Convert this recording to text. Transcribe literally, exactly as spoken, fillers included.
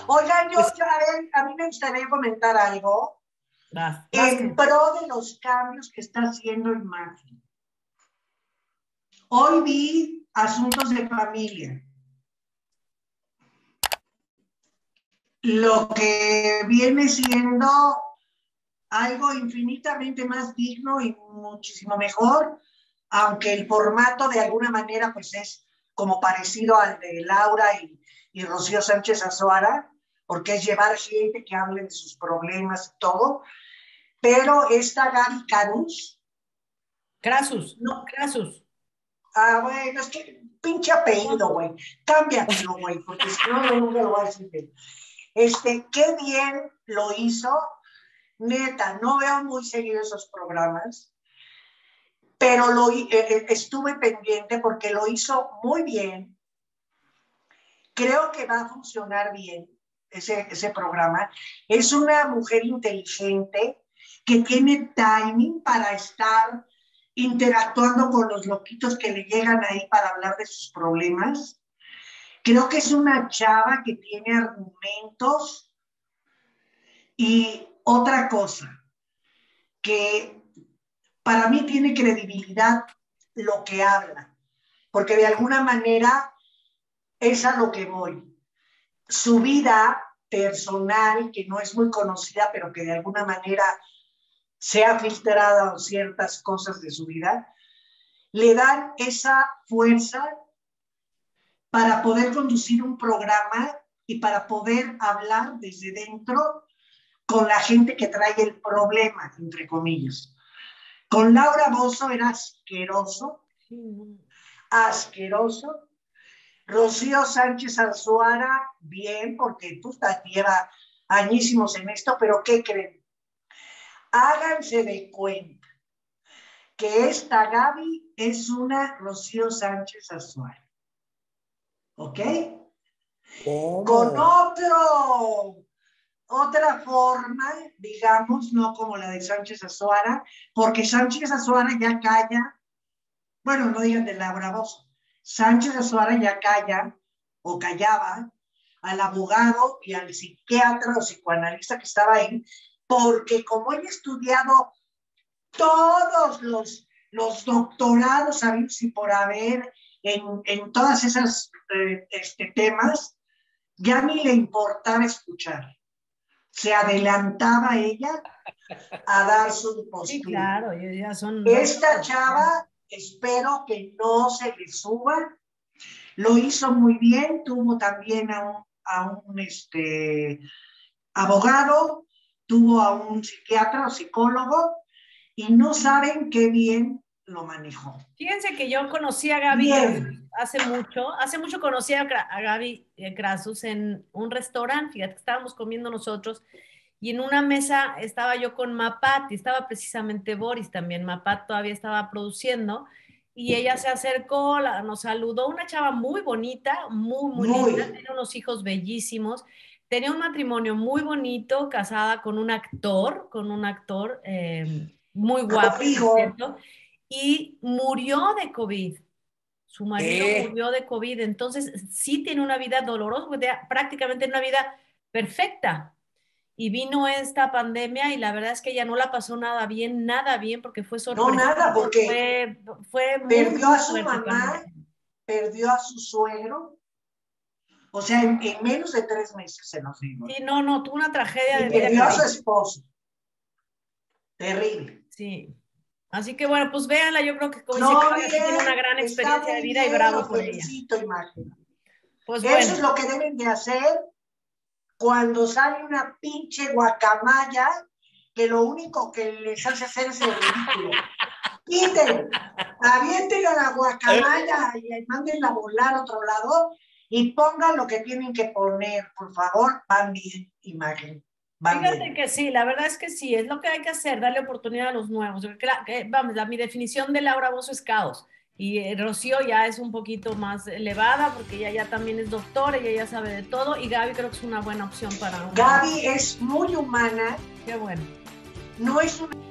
Oigan, yo, pues, yo a, ver, a mí me gustaría comentar algo das, das en pro de los cambios que está haciendo Imagen. Hoy vi Asuntos de Familia. Lo que viene siendo algo infinitamente más digno y muchísimo mejor, aunque el formato de alguna manera pues es como parecido al de Laura y, y Rocío Sánchez Azuara, porque es llevar gente que hable de sus problemas y todo, pero esta Gaby Carus. Crasus, no, Crasus. Ah, bueno, es que pinche apellido, güey. Cámbiatelo, güey, porque si no, yo nunca lo voy a decir bien. Este, qué bien lo hizo. Neta, no veo muy seguido esos programas, pero lo, eh, estuve pendiente porque lo hizo muy bien. Creo que va a funcionar bien ese, ese programa. Es una mujer inteligente que tiene timing para estar interactuando con los loquitos que le llegan ahí para hablar de sus problemas. Creo que es una chava que tiene argumentos. Y otra cosa, que para mí tiene credibilidad lo que habla, porque de alguna manera es a lo que voy. Su vida personal, que no es muy conocida, pero que de alguna manera se ha filtrado ciertas cosas de su vida, le dan esa fuerza para poder conducir un programa y para poder hablar desde dentro con la gente que trae el problema, entre comillas. Con Laura Bozzo era asqueroso, asqueroso. Rocío Sánchez Azuara, bien, porque tú lleva añísimos en esto, pero ¿qué creen? Háganse de cuenta que esta Gaby es una Rocío Sánchez Azuara. ¿Ok? ¿Cómo? Con otro... Otra forma, digamos, no como la de Sánchez Azuara, porque Sánchez Azuara ya calla, bueno, no digan de Laura Bozzo, Sánchez Azuara ya calla o callaba al abogado y al psiquiatra o psicoanalista que estaba ahí, porque como ella ha estudiado todos los, los doctorados habidos y por haber en, en todas esas eh, este, temas, ya ni le importaba escuchar. Se adelantaba ella a dar su postura. Sí, claro, ya son... Esta chava, espero que no se le suba. Lo hizo muy bien, tuvo también a un, a un este, abogado, tuvo a un psiquiatra o psicólogo, y no saben qué bien lo manejó. Fíjense que yo conocí a Gaby bien. hace mucho, hace mucho conocí a, a Gaby Crasus en un restaurante, fíjate, estábamos comiendo nosotros, y en una mesa estaba yo con Mapat, y estaba precisamente Boris también, Mapat todavía estaba produciendo, y ella se acercó, la, nos saludó, una chava muy bonita, muy, muy, muy linda, tenía unos hijos bellísimos, tenía un matrimonio muy bonito, casada con un actor, con un actor eh, muy guapo, ¿cierto? Y murió de COVID. Su marido ¿Eh? murió de COVID, entonces sí tiene una vida dolorosa, prácticamente una vida perfecta. Y vino esta pandemia y la verdad es que ella no la pasó nada bien, nada bien, porque fue sorpresa. No, nada, porque fue, fue muy, perdió muy a su mamá, perdió a su suegro, o sea, en, en menos de tres meses se nos dijo. Sí, no, no, tuvo una tragedia. Y de vida. Perdió a su esposo. Terrible. Sí. Así que bueno, pues véanla, yo creo que como no, dice, bien, tiene una gran experiencia de vida bien, y bravo por ella. Imagen. Pues Eso bueno. es lo que deben de hacer cuando sale una pinche guacamaya que lo único que les hace hacer es el ridículo. Quiten, avienten a la guacamaya y mándenla a volar a otro lado y pongan lo que tienen que poner, por favor, van bien, Imagen. Van Fíjate bien. que sí, la verdad es que sí, es lo que hay que hacer, darle oportunidad a los nuevos. Que, que, vamos, la, mi definición de Laura Bozzo es caos. Y eh, Rocío ya es un poquito más elevada porque ella ya también es doctora, ella ya sabe de todo. Y Gaby creo que es una buena opción para... Una... Gaby es muy humana. Qué bueno. No es una...